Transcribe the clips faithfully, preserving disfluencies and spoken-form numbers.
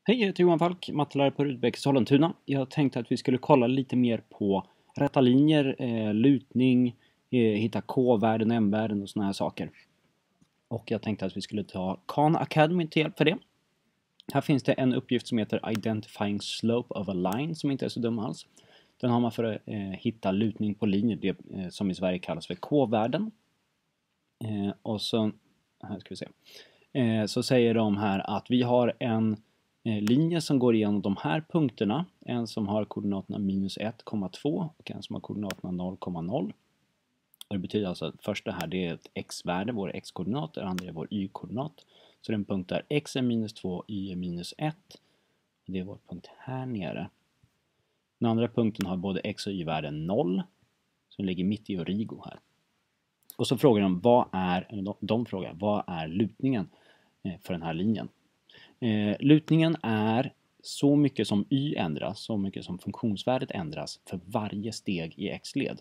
Hej, jag heter Johan Falk, mattelärare på Rudbecks Sollentuna. Jag tänkte att vi skulle kolla lite mer på rätta linjer, eh, lutning, eh, hitta K-värden, M-värden och såna här saker. Och jag tänkte att vi skulle ta Khan Academy till hjälp för det. Här finns det en uppgift som heter Identifying Slope of a Line som inte är så dum alls. Den har man för att eh, hitta lutning på linjer, det eh, som i Sverige kallas för K-värden. Eh, och så, här ska vi se. Eh, så säger de här att vi har en linje som går igenom de här punkterna. En som har koordinaterna minus ett komma två och en som har koordinaterna noll komma noll. Det betyder alltså att första här det är ett x-värde, vår x-koordinat, det andra är vår y-koordinat. Så det är en punkt där x är minus två, y är minus ett. Det är vår punkt här nere. Den andra punkten har både x och y-värden noll. Som ligger mitt i Origo här. Och så frågar de, vad är, de, de frågar, vad är lutningen för den här linjen? Eh, lutningen är så mycket som y ändras, så mycket som funktionsvärdet ändras för varje steg i x-led.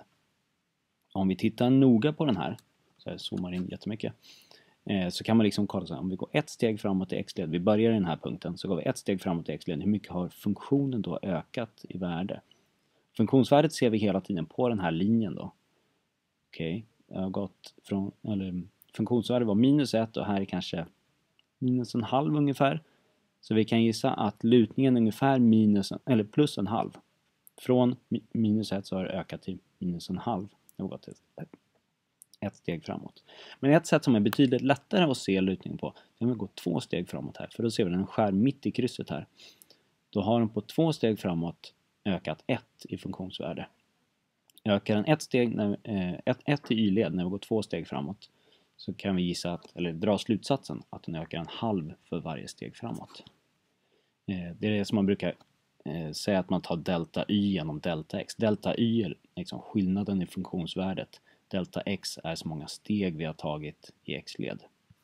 Om vi tittar noga på den här, så jag zoomar in jättemycket, eh, så kan man liksom kolla så här, om vi går ett steg framåt i x-led, vi börjar i den här punkten, så går vi ett steg framåt i x-led, hur mycket har funktionen då ökat i värde? Funktionsvärdet ser vi hela tiden på den här linjen då. Okej, okay. Jag har gått från, eller funktionsvärdet var minus ett och här är kanske minus en halv ungefär. Så vi kan gissa att lutningen är ungefär minus, eller plus en halv. Från minus ett så har det ökat till minus en halv. Det har gått ett, ett steg framåt. Men ett sätt som är betydligt lättare att se lutningen på, det är att gå två steg framåt här. För då ser vi den skär mitt i krysset här. Då har den på två steg framåt ökat ett i funktionsvärde. Ökar den ett steg, när, eh, ett, ett i y-led när vi går två steg framåt, så kan vi gissa att, eller dra slutsatsen att den ökar en halv för varje steg framåt. Eh, det är det som man brukar eh, säga att man tar delta y genom delta x. Delta y är liksom skillnaden i funktionsvärdet. Delta x är så många steg vi har tagit i x-led.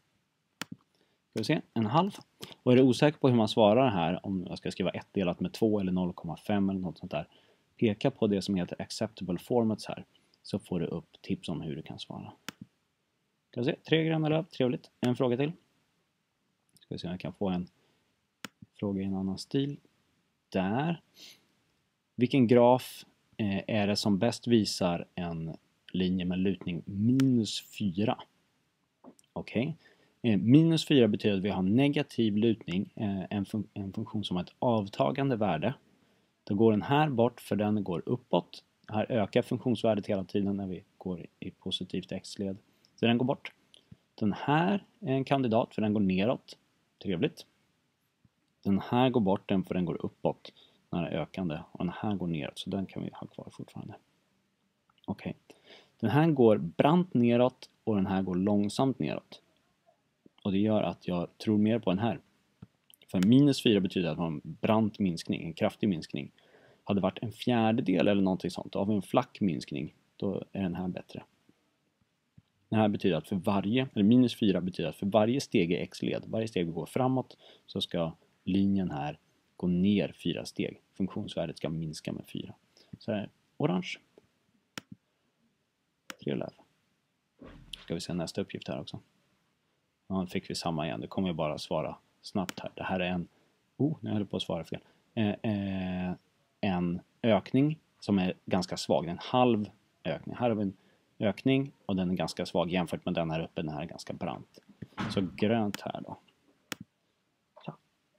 Ska vi se, en halv. Och är du osäker på hur man svarar här, om jag ska skriva ett delat med två eller noll komma fem eller något sånt där, peka på det som heter acceptable formats här, så får du upp tips om hur du kan svara. Ska vi se, tre gröna löv, trevligt. En fråga till. Ska vi se om jag kan få en fråga i en annan stil. Där. Vilken graf eh, är det som bäst visar en linje med lutning minus fyra? Okej. Okay. Eh, minus fyra betyder att vi har negativ lutning, eh, en, fun en funktion som har ett avtagande värde. Då går den här bort för den går uppåt. Här ökar funktionsvärdet hela tiden när vi går i positivt x-led. Så den går bort. Den här är en kandidat för den går neråt. Trevligt. Den här går bort, den för den går uppåt. Den är ökande. Och den här går neråt. Så den kan vi ha kvar fortfarande. Okej. Okay. Den här går brant neråt och den här går långsamt neråt. Och det gör att jag tror mer på den här. För minus fyra betyder att man har en brant minskning, en kraftig minskning. Hade det varit en fjärdedel eller någonting sånt, då har vi en flack minskning. Då är den här bättre. Det här betyder att för varje, eller minus fyra betyder att för varje steg i x-led, varje steg vi går framåt, så ska linjen här gå ner fyra steg. Funktionsvärdet ska minska med fyra. Så här, orange. Tre löv. Ska vi se nästa uppgift här också. Ja, fick vi samma igen. Det kommer jag bara svara snabbt här. Det här är en, oh, nu höll jag på att svara fel. Eh, eh, en ökning som är ganska svag. En halv ökning. Här har vi en ökning och den är ganska svag jämfört med den här uppe. Den här är ganska brant. Så grönt här då. Så.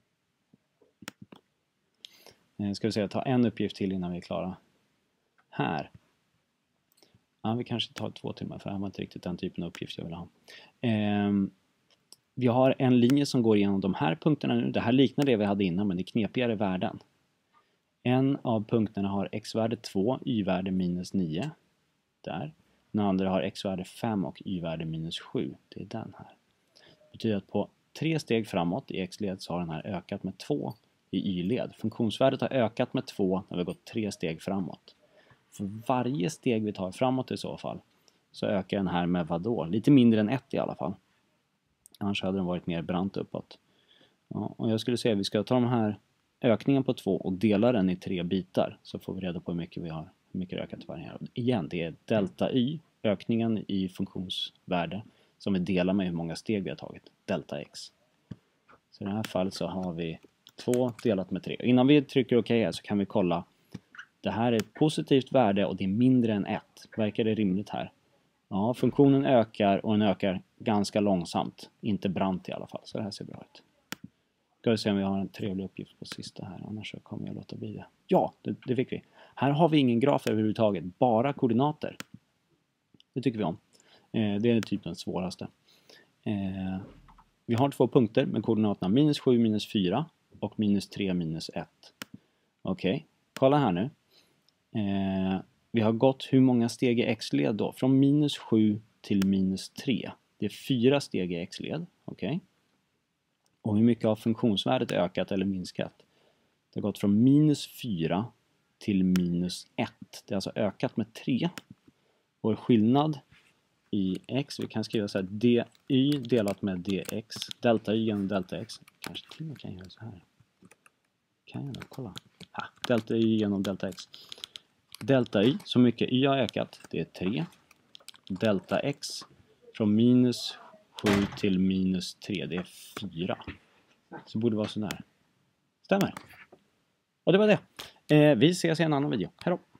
Eh, ska vi se, ta en uppgift till innan vi är klara. Här. Ja, vi kanske tar två timmar för det här var inte riktigt den typen av uppgift jag vill ha. Eh, vi har en linje som går igenom de här punkterna nu. Det här liknar det vi hade innan men det är knepigare värden. En av punkterna har x-värde två, y-värde minus nio. Där. Den andra har x-värde fem och y-värde minus sju. Det är den här. Det betyder att på tre steg framåt i x-led så har den här ökat med två i y-led. Funktionsvärdet har ökat med två när vi har gått tre steg framåt. För varje steg vi tar framåt i så fall så ökar den här med vad då? Lite mindre än ett i alla fall. Annars hade den varit mer brant uppåt. Ja, och jag skulle säga att vi ska ta de här ökningen på två och dela den i tre bitar. Så får vi reda på hur mycket vi har. Hur mycket det ökat varje här. Igen, det är delta y, ökningen i funktionsvärde, som vi delar med hur många steg vi har tagit. Delta x. Så i det här fallet så har vi två delat med tre. Innan vi trycker OK här så kan vi kolla. Det här är ett positivt värde och det är mindre än ett. Verkar det rimligt här? Ja, funktionen ökar och den ökar ganska långsamt. Inte brant i alla fall, så det här ser bra ut. Ska vi se om vi har en trevlig uppgift på sista här, annars så kommer jag låta bli det. Ja, det, det fick vi. Här har vi ingen graf överhuvudtaget, bara koordinater. Det tycker vi om. Eh, det är typ den svåraste. Eh, vi har två punkter med koordinaterna minus sju, minus fyra och minus tre, minus ett. Okej, okay. Kolla här nu. Eh, vi har gått hur många steg i x-led då? Från minus sju till minus tre. Det är fyra steg i x-led. Okej. Okay. Och hur mycket har funktionsvärdet ökat eller minskat? Det har gått från minus fyra till minus ett. Det har alltså ökat med tre. Vår skillnad i x, vi kan skriva så här, dy delat med dx. Delta y genom delta x. Kanske till och med kan göra så här. Kan jag då kolla? Ha, delta y genom delta x. Delta y, så mycket y har ökat, det är tre. Delta x från minus sju till minus tre, det är fyra. Så borde det vara så där. Stämmer. Och det var det. Eh, vi ses i en annan video. Hej då!